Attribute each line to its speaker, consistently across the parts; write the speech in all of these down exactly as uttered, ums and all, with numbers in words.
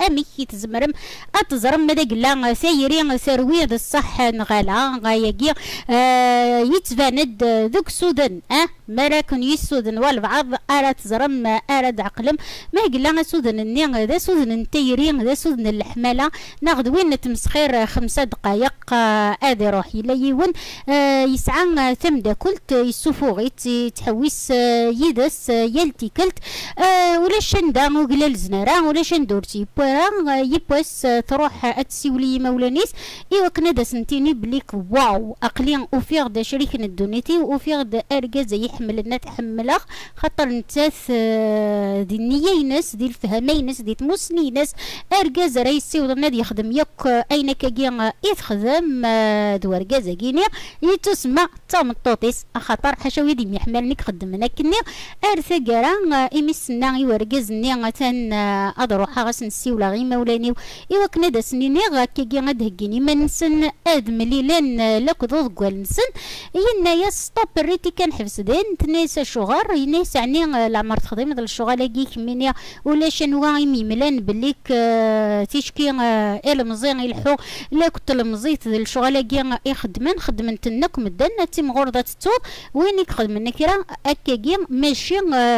Speaker 1: اميك تزمرم اتزرم مداك لا سيري ثروي الصح نغالا غاياكي آه يتفاند ذوك سودن اه مراكن يسودن والبعض ارى تزرم ارى عقلم ما قلنا سودن الني ذا سودن التيري ذا سودن الحماله ناخذ وين نتمسخير خمسة دقائق ادي آه روحي لا يون آه يسعى ثمدا كلت يسوفوغيت تحويس آه يدس يلتي كلت آه ولا شندا وقلا الزنارة ولا شندورتي بورا يبوس تروح اتسيولي مولانيس ايوا كنا دا سنتيني بليك واو اقليا اوفيغ دا شريك ندونيتي واوفيغ دا اركاز يحمل لنا تحملخ خاطر نتاث آه دي النيينس دي الفهمينس دي تموسنينس اركاز رئيسي ودنا يخدم يك اين كاكيا يتخدم آه دو اركاز كينيا يتسمى تامطوطيس خاطر حشاوي دي يحملني خدمنا كني ارثا كرا ايميسنا يوركاز ني تان اضروح غاس نسي ولا غي مولاني ايوا كنا دا سنيني غاكي غادهكيني ما نسن اد مليلان لاكضوض كوال نسن ينا يا ستوب ريتي كنحبس دين تناس الشغار يناس يعني العمر تخدم ديال الشغل كيك مينيا ولا شنوا يميملان بليك آه تيشكي آه المزيان يلحو لا كنت المزيت ديال الشغل كي يخدمن خدمن تنك مدن تيم غرضه التوب وينك خدمن كرا اكاكي ماشي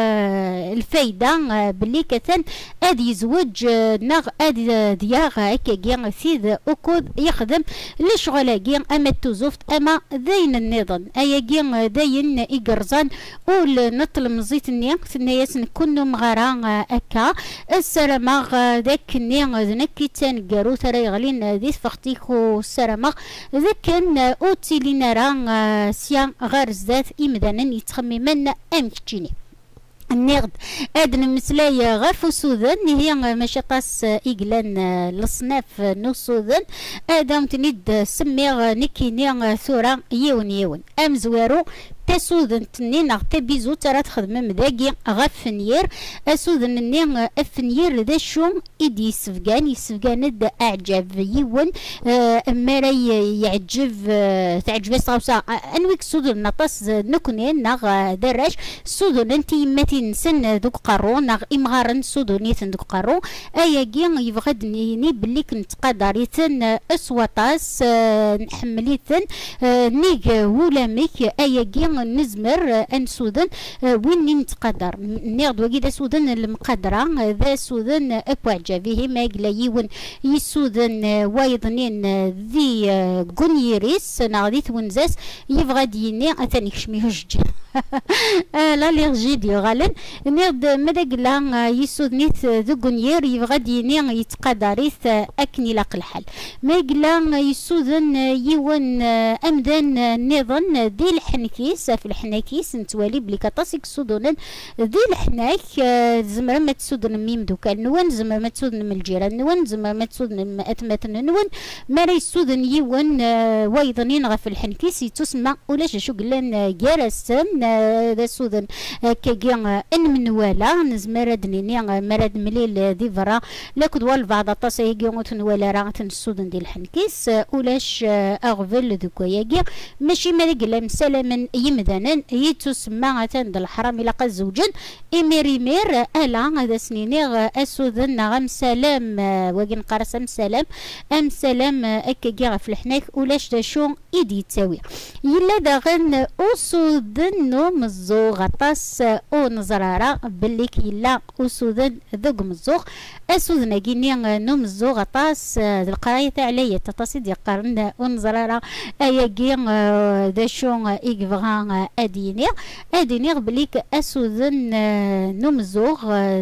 Speaker 1: آه الفايده آه بلي كثن ادي يزوج آه ناغ ادي دياغ اكاكي سيد وكود يخدم لشغلاكي اما توزفت اما داين النظام اياكي داين ايكرزان ول نطل مزيت النيا تنياس نكون مغارا اكا السلامة ذاك النيا ذنكي تان كارو ترى يغلين ذي فختيكو السلامة ذاك اوتي لنا راه سيا غارز ذات امدانا يتخممن امكتشيني النغد ادن مسلاي غرف سودان هي ماشي طاس ايقلان للصناف نو سودان ادم تنيد سميغ نكيني ثورة يون يون ام زوارو تسودن تنين تبيزو ترى تخدم مذاقي غفنير اسودن النين افنير ذا شو ايدي سفقان يسفقان دا اعجب يون اما راي يعجب تعجب صوصا انويك سودن نطس نكونين ناغ دراش سودن انتي ماتي نسن دوك قارو ناغ امغارن سودونيت دوك قارو اياكي يبغدني بلي كنت قادريتن اسواطاس نحمليتن نيك ولاميك اياكي نزمر ان سودان وين نتقدر ناخذ وكيدا سودان المقدره ذا سودان ابو عجبيه ما يقلايون يسودان وايضنين ذي غونيريس ناغدي ونزاس يبغى ديني اثاني كشميهج الالرجي ديال غالن نيض ماذا قلا يسودنيت ذو غونير يبغى ديني يتقدريث اكني لاق الحال ما قلا يسودن يون امدان نظن دي الحنكيس في الحناكيس نتوالي بلي كطاسيك سودونن ذي الحناك زمرا ما تسودن ميم دوكا نون زمرا ما تسودن من الجيران نون زمرا ما تسودن من اتماتن نون ما راه يسودن يون وايضنين غا في الحنكيس يتسمى ولاش شو قلان جارسن ذا سودن كاكيا ان من ولا نزمر دنيني مراد مليل ذي فرا لاكد والبعض الطاسه يجيون ولا راه تنسودن ديال الحنكيس ولاش اغفل دوكا ياكي ماشي مالك لا مسلما يمدانا يتسمى تند الحرام لقى زوجا امير مير الا هذا سنيني اسودن غم سلام وكن قرص سلام ام سلام اكاكي في الحناك ولاش دا شو ايدي تساوي يلا داغن اسودن نوم الزوغ طاس او نزرارا بليك يلا اسودن ذوق مزوغ اسودن كيني نوم الزوغ طاس القرايه عليا تطاسي ديال قرن ونزرارا اياكي دا شو إيكفغان أدينير أدينير بليك أسودن نمزوغ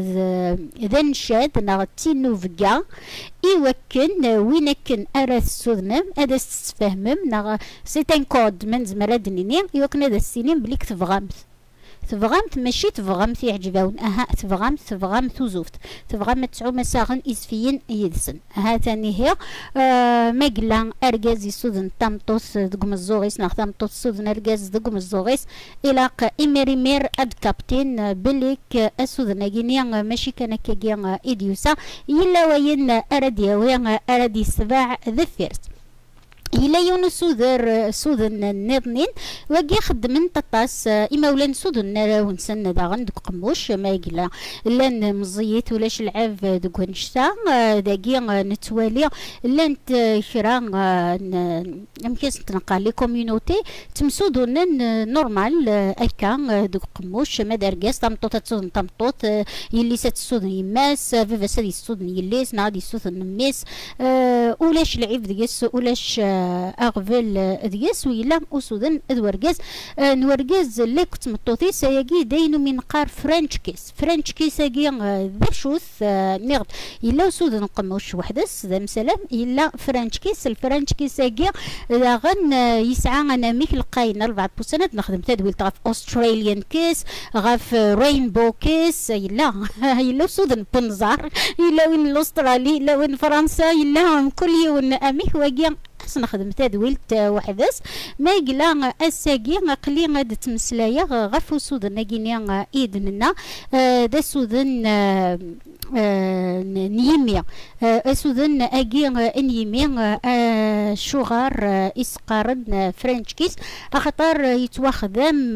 Speaker 1: ذا نشاد نغتي نوفقا إيوكن وينكن أراث سودنم هذا تتفهمم نغ سيتان كود من زمرادنيني إيوكن هذا السنين بليك تفغمت تفغمت ماشي تفغمت يعجبون اها تفغمت تفغمت وزوفت تفغمت تسعو مساغن إسفيين يدسن ها ثاني هي آه مقلا ارجاز يسودن تامطوس دقم الزوغيس ناخ تامطوس سودن ارجاز دقم الزوغيس إلاق إميري مير اد كابتن بليك اسودن اجينيا ماشي كان كيجيا إديوسا يلا وين ارديا وين اردي السباع ذفرت إلا يون سودر سودن النظنين وقي خدمن تطاس إمولا سودن ونسن داغن دوك قموش ما يقلا لان مزيت ولاش العاب دوك نشتا داقي نتوالي لان شرا مكاس تنقال لي كوميونيتي تمسودون نورمال أكا دوك قموش ما داركاس تمطوط تسودن تمطوط يلي ساتسودن يماس فيفا سادي السودن يليس نادي السودن ميس ولاش العيب ديس ولاش اغفل دياس ويلا اسودن ادورغاز نورغاز اللي كنت مطوطي سياقي داينو من قار فرنش كيس فرنش كيس ياقي ذا شوث نغد الا اسودن قموش وحدس ذا مسلام الا فرنش كيس الفرنش كيس ياقي غن يسعى انا ميك القاين اربعة بوسنات نخدم تدويل غاف اوستراليان كيس غاف رينبو كيس الا الا اسودن بنزار الا وين الاسترالي الا وين فرنسا الا كل يوم اميك واقي نخدم تدويلت وحدس ما يقلا الساقي قلي غاد تمسلايا غف سودن ناقيني ايدننا دا سودن نيميا سودن اقي نيميا شغار اسقارن فرنش كيس اخطر يتواخدم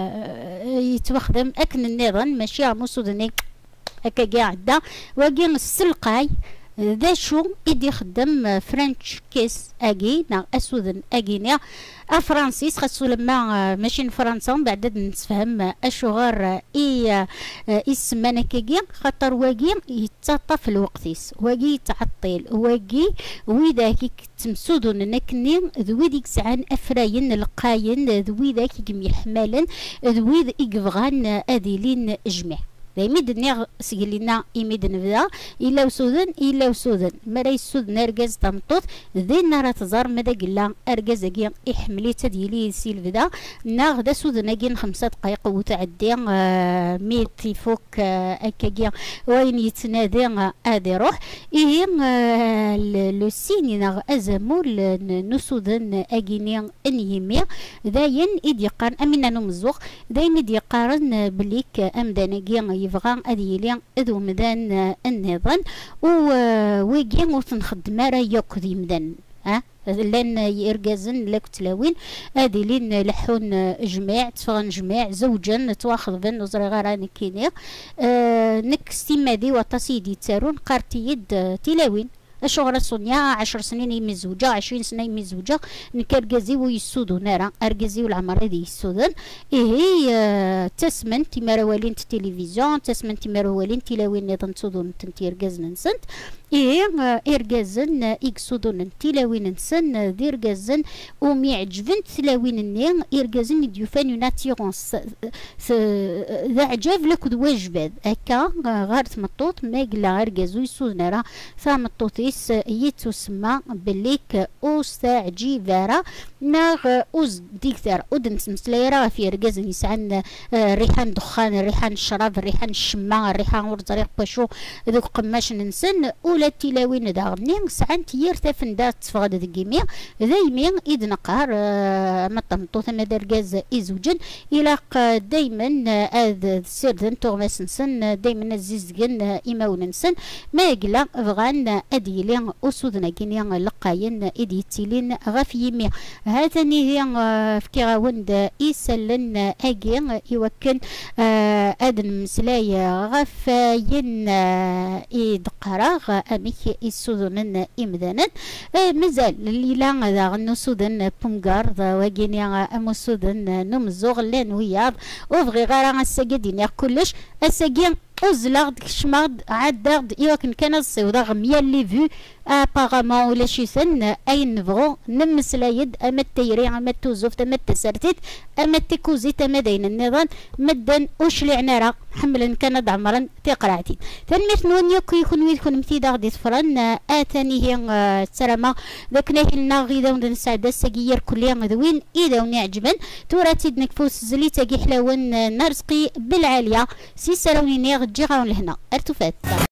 Speaker 1: يتواخدم اكن النظام ماشي عمو سودني هكا قاعده واقي السلقاي ذا شو إدي خدم فرنش كيس أجي نا أسودن أجينيا أفرانسيس خاصو لما ماشي فرنسا بعد نتفهم أشغار إي إسمانا كيجي خاطر واجي يتعطى الوقتيس واجي يتعطل واجي ويداكي تمسودون نكني ذوي ديك سعان أفراين القاين ذوي داكي جميع حمالا ذوي إقفغان أديلين جميع يمد نيغ سجلنا يمد نبدا إلا وسودن إلا وسودن مرا يسودن أرجاز تمطوط ذي نارا تزار مدا قلا أرجاز أجي إحملي تديلي سيلفدا ناغ دا سودن أجي خمسة دقايق وتعدي آه ميتي فوق آه أكاجي وين يتنادي آدي روح إيه آه لو سيني ناغ أزمول نسودن أجيني أنيمي داين إدي قارن أمينا نمزوق داين إدي قارن بليك أمدان أجي يبغى أديلي أدو مدان النظام وويجي وتنخدم راه ياكل مدان ها لان يرجزن لك تلاوين أديلين لحون جماع تفغن جماع زوجا تواخذ بن وزري غراني كينيا أه نكستي مادي وتصيدي تارون قارتيد تلاوين الشغل سونيا عشر سنين يمزوجة عشرين سنة يمزوجة نكرجزي ويسودو نارا أرجزي والعمر دي يسودن إيه آه تسمن تمروالين التلفزيون تسمن تمروالين تلاوين نظن تسودون تنتير جزن سنت إيه آه إرجزن إكسودون تلاوين سن دير جزن وميعجبن تلاوين النين إرجزن ديوفان يناتيرونس ذا عجاف لك دواجباد أكا غارت مطوط ما يقلا أرجزو يسود نارا فمطوطي يتسمى بليك أوستاعجي فارا ناغ أوز ديكتر أودن سمسليرا في رجزن يسعن ريحان دخان ريحان الشراب ريحان الشماء ريحان ورطريق باشو ذوك قماش ننسن ولا تلاوين داغني سعن تير تفن تفغد ذكيميا دايما إذ نقار مطمطوث مدرجاز إزوجن إلى دايما هذا سردن تغمس نسن دايما الزيزجن إماون نسن ما يقلا فغان أديلين أسودنا كينيان لقاين إديتيلين غافيمي هذا نيهين فكيغاوند إيسالن أجين يوكن أدن مسلاي غافين إدقراغ أميك إسودنن إمدانا مازال الليلة ذا غنو سودن بونغار ذا وجينيا أمو سودن نمزوغ لان وياض وفغي غارا الساقدين يا كلش الساقين أزلغ كشماد عدغد يوكن كان الصيودا غميا اللي فيو ابارامون ولا شي سن اي نبغو نمسلايد اما التيري اما التوزوفت اما التسرتيت اما التيكوزيت اما داين النظام مدن وشلي عنارة حملا كان دعمرا تقرعتين تنميت نون يكو يكون ويكون متيدا غدي تفرن اتاني هي تسرما ذاك ناهلنا غيدا ودن السعادة الساقير كليا ذوين اذا ونعجبن توراتي نكفوس زلي تاقي حلاون نرزقي بالعالية سي سراوني نيغ جيغاون لهنا ارتفات